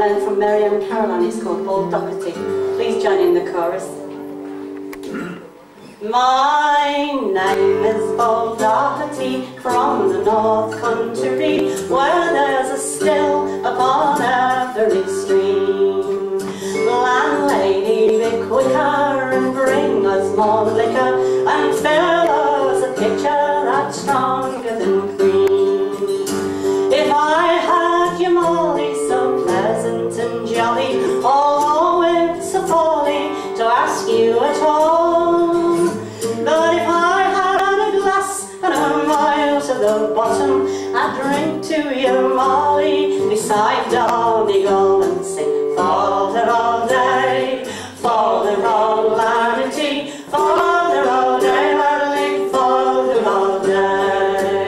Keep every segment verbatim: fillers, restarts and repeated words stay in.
learned from Mary and Caroline. It's called Old Doherty. Please join in the chorus. My name is Old Doherty, from the North Country, where there's a still upon every stream. Landlady, be quicker and bring us more liquor, and fill us a pitcher that's stronger than cream. If I had you, Molly, so pleasant and jolly, although it's a folly to ask you at all. But if I had a glass and a mile to the bottom, I'd drink to you, Molly, beside Donegal, and sing Father all day, Father all larity, Father all day, laddie, Father all day.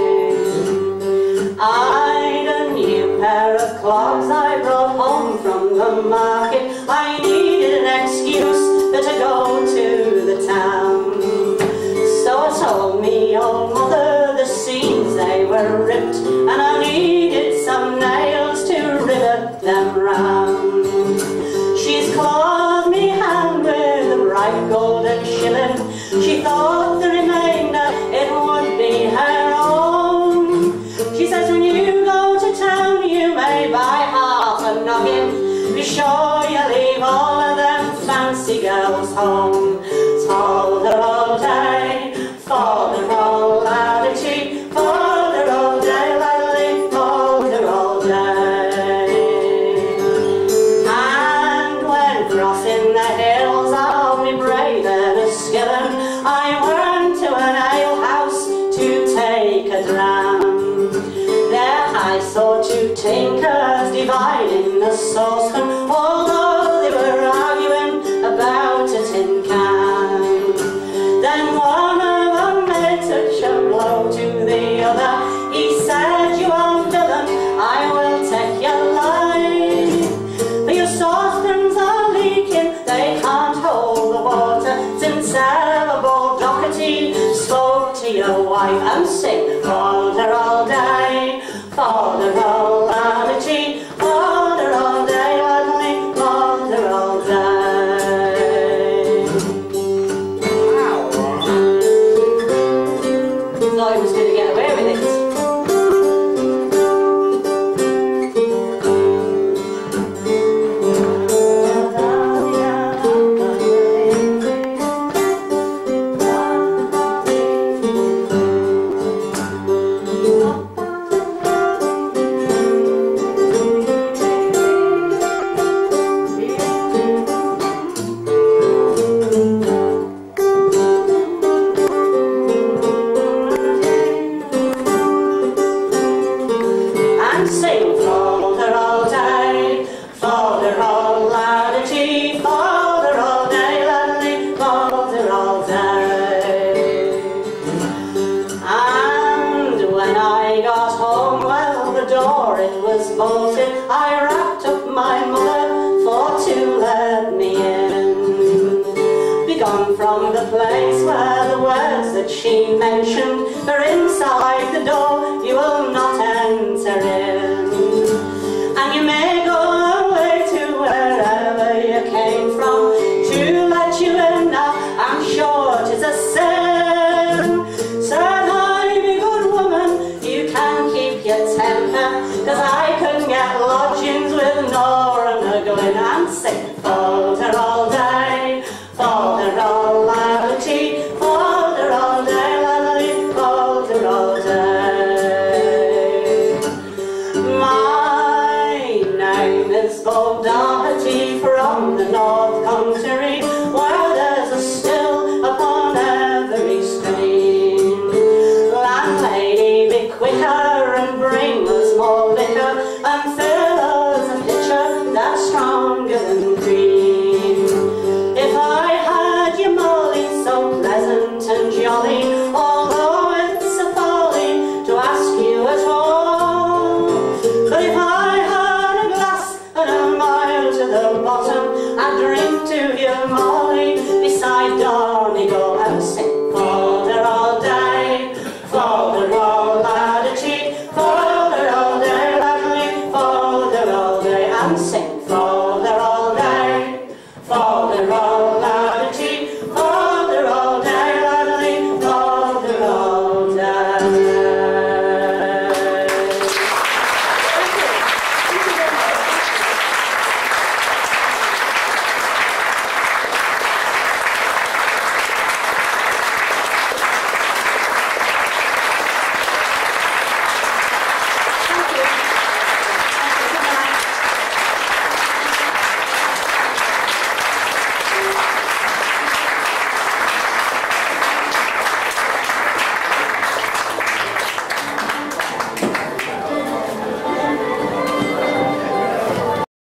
I'd a new pair of clogs I brought home from the market. I needed an excuse to go to the town. So I told me old mother the seams they were ripped, and I needed some nails to rivet them round. She's clothed me hand with a bright golden shilling. She thought the remainder it would be her own. She says when you go to town you may buy half a noggin. Be sure you leave all of them fancy girls home. Father all day, Father all laddie, Father all day, laddie, Father all day. And when crossing the hills of me brave Enniskillen, I went to an alehouse to take a dram. There I saw two tinkers dividing a saucepan, although they were arguing about a tin can. Then one of them made such a blow to the other, he said, you old villain, I will take your life. For your saucepans are leaking, they can't hold the water, since ever Old Doherty spoke to your wife. And sing, Father all day, Father all laddie, Father all day, laddie, Father all day. Thought he was going to get away with it. I wrapped up my mother for to let me in. Begone from the place where the words that she mentioned are inside the door, you will not enter in. And you may go away to wherever you came from, to let you in now, I'm sure 'tis a sin. Sir, I be good woman, you can keep your temper, 'cause I can get lodgings with Nora and a going and sing Father all day, Father all laddie, Father all day, laddie, Father all day. My name is Old Doherty, from the North Country, where there's a still upon every stream. Landlady, be quicker and bring us more liquor, and fill us a pitcher that's stronger than cream. If I had you, Molly, so pleasant and jolly, although it's a folly to ask you at all. But if I had a glass and a mile to the bottom, I'd drink to you more.